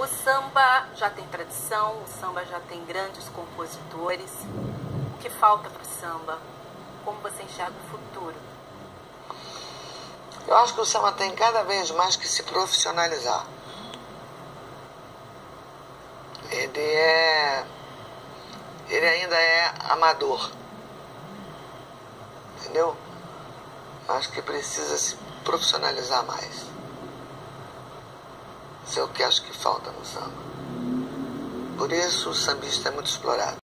O samba já tem tradição, o samba já tem grandes compositores. O que falta para o samba? Como você enxerga o futuro? Eu acho que o samba tem cada vez mais que se profissionalizar. Ele ainda é amador. Entendeu? Eu acho que precisa se profissionalizar mais. Isso é o que acho que falta no samba. Por isso o sambista é muito explorado.